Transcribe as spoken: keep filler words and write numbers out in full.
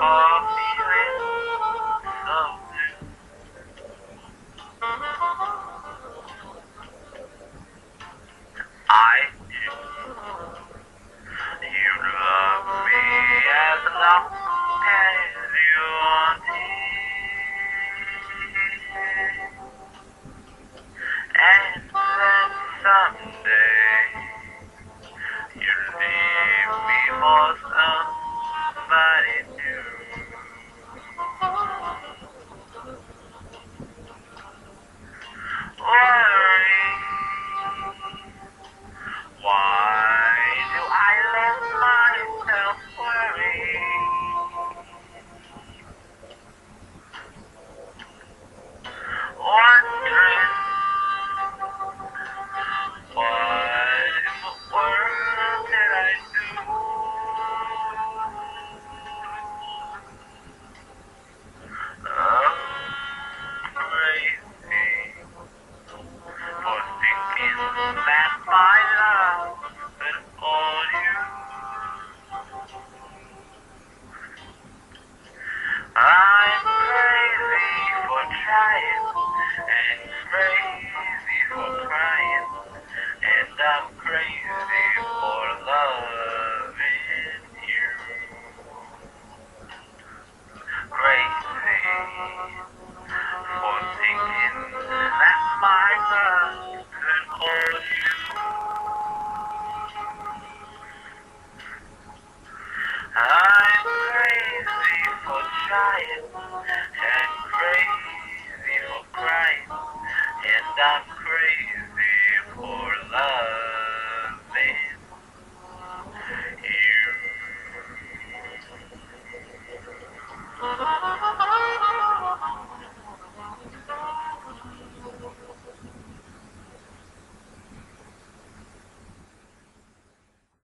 for feeling so blue. I knew you love me as long as you wanted, and then someday you leave me for somebody new. Worry, why do I let myself worry? Wondering what in the world did I do? I'm crazy for thinking that my love could hold you. I'm crazy for trying and crazy for crying, and I'm crazy for loving you. Crazy for thinking that my love could hold you. I'm crazy for trying and crazy for crying, and I'm